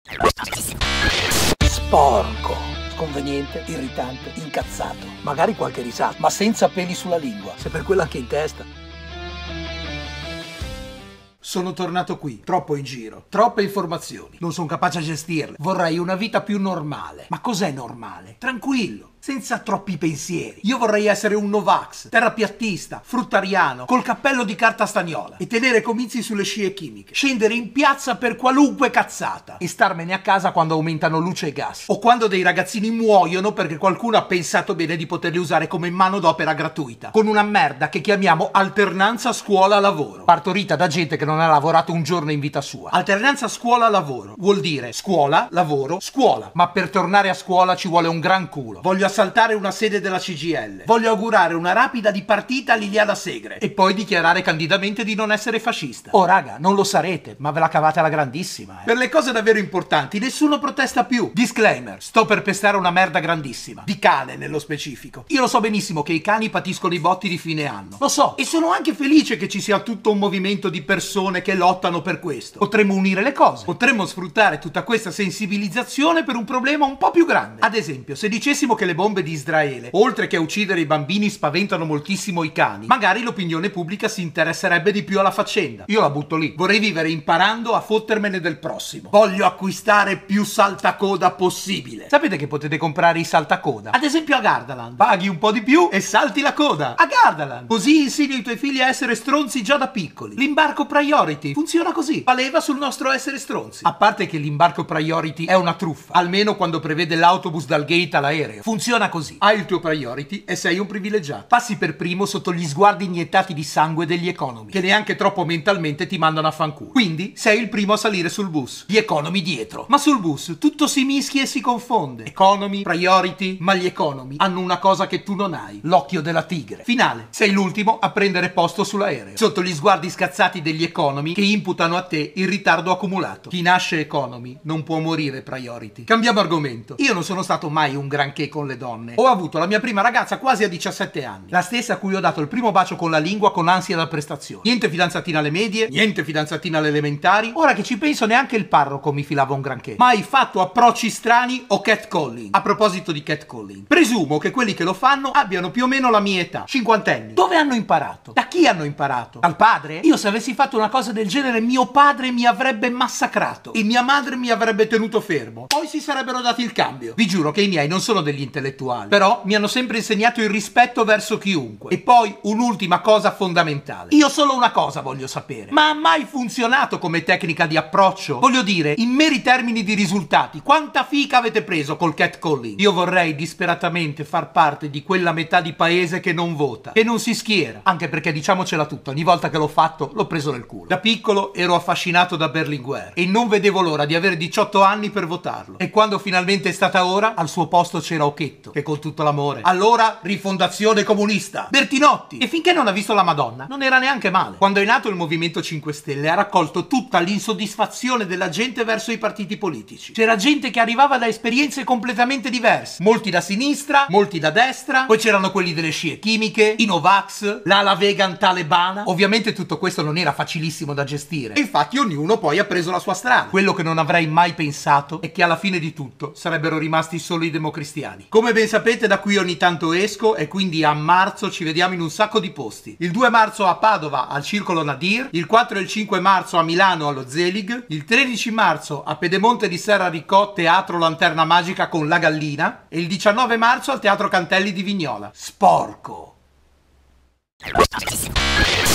Sporco, sconveniente, irritante, incazzato, magari qualche risata, ma senza peli sulla lingua, se per quello anche in testa. Sono tornato qui, troppo in giro, troppe informazioni, non sono capace a gestirle, vorrei una vita più normale. Ma cos'è normale? Tranquillo, senza troppi pensieri. Io vorrei essere un Novax, terrapiattista, fruttariano, col cappello di carta stagnola e tenere comizi sulle scie chimiche, scendere in piazza per qualunque cazzata e starmene a casa quando aumentano luce e gas, o quando dei ragazzini muoiono perché qualcuno ha pensato bene di poterli usare come manodopera gratuita, con una merda che chiamiamo alternanza scuola-lavoro, partorita da gente che non ha lavorato un giorno in vita sua. Alternanza scuola-lavoro vuol dire scuola, lavoro, scuola, ma per tornare a scuola ci vuole un gran culo. Voglio assaltare una sede della CGIL, voglio augurare una rapida dipartita a Liliana Segre e poi dichiarare candidamente di non essere fascista. Oh raga, non lo sarete, ma ve la cavate alla grandissima. Per le cose davvero importanti nessuno protesta più. Disclaimer, sto per pestare una merda grandissima, di cane nello specifico. Io lo so benissimo che i cani patiscono i botti di fine anno, lo so, e sono anche felice che ci sia tutto un movimento di persone che lottano per questo. Potremmo unire le cose, potremmo sfruttare tutta questa sensibilizzazione per un problema un po' più grande. Ad esempio, se dicessimo che le bombe di Israele, oltre che a uccidere i bambini, spaventano moltissimo i cani, magari l'opinione pubblica si interesserebbe di più alla faccenda. Io la butto lì. Vorrei vivere imparando a fottermene del prossimo. Voglio acquistare più saltacoda possibile. Sapete che potete comprare i saltacoda? Ad esempio a Gardaland. Paghi un po' di più e salti la coda. A Gardaland. Così insegni ai tuoi figli a essere stronzi già da piccoli. L'imbarco Priority funziona così. Fa leva sul nostro essere stronzi. A parte che l'imbarco Priority è una truffa, almeno quando prevede l'autobus dal gate all'aereo. Funziona così. Hai il tuo Priority e sei un privilegiato. Passi per primo sotto gli sguardi iniettati di sangue degli economy, che neanche troppo mentalmente ti mandano a fanculo. Quindi sei il primo a salire sul bus. Gli economy dietro. Ma sul bus tutto si mischia e si confonde. Economy, Priority, ma gli economy hanno una cosa che tu non hai: l'occhio della tigre. Finale. Sei l'ultimo a prendere posto sull'aereo, sotto gli sguardi scazzati degli economy che imputano a te il ritardo accumulato. Chi nasce economy non può morire Priority. Cambiamo argomento. Io non sono stato mai un granché con le donne. Ho avuto la mia prima ragazza quasi a 17 anni, la stessa a cui ho dato il primo bacio con la lingua con ansia da prestazione. Niente fidanzatina alle medie, niente fidanzatina alle elementari. Ora che ci penso, neanche il parroco mi filava un granché. Mai fatto approcci strani o catcalling. A proposito di catcalling, presumo che quelli che lo fanno abbiano più o meno la mia età, cinquantenni. Dove hanno imparato? Da chi hanno imparato? Dal padre? Io, se avessi fatto una cosa del genere, mio padre mi avrebbe massacrato e mia madre mi avrebbe tenuto fermo. Poi si sarebbero dati il cambio. Vi giuro che i miei non sono degli intellettuali, però mi hanno sempre insegnato il rispetto verso chiunque. E poi un'ultima cosa fondamentale. Io solo una cosa voglio sapere: ma ha mai funzionato come tecnica di approccio? Voglio dire, in meri termini di risultati, quanta fica avete preso col catcalling? Io vorrei disperatamente far parte di quella metà di paese che non vota, che non si schiera, anche perché, diciamocela tutta, ogni volta che l'ho fatto l'ho preso nel culo. Da piccolo ero affascinato da Berlinguer e non vedevo l'ora di avere 18 anni per votarlo. E quando finalmente è stata ora, al suo posto c'era Occhetto, che con tutto l'amore, allora Rifondazione Comunista, Bertinotti, e finché non ha visto la Madonna non era neanche male. Quando è nato il Movimento 5 Stelle ha raccolto tutta l'insoddisfazione della gente verso i partiti politici. C'era gente che arrivava da esperienze completamente diverse, molti da sinistra, molti da destra, poi c'erano quelli delle scie chimiche, i Novax, l'ala vegan talebana. Ovviamente tutto questo non era facilissimo da gestire e infatti ognuno poi ha preso la sua strada. Quello che non avrei mai pensato è che alla fine di tutto sarebbero rimasti solo i democristiani. Come ben sapete, da qui ogni tanto esco e quindi a marzo ci vediamo in un sacco di posti. Il 2 marzo a Padova al Circolo Nadir, il 4 e il 5 marzo a Milano allo Zelig, il 13 marzo a Pedemonte di Serra Ricò, Teatro Lanterna Magica con La Gallina, e il 19 marzo al Teatro Cantelli di Vignola. Sporco!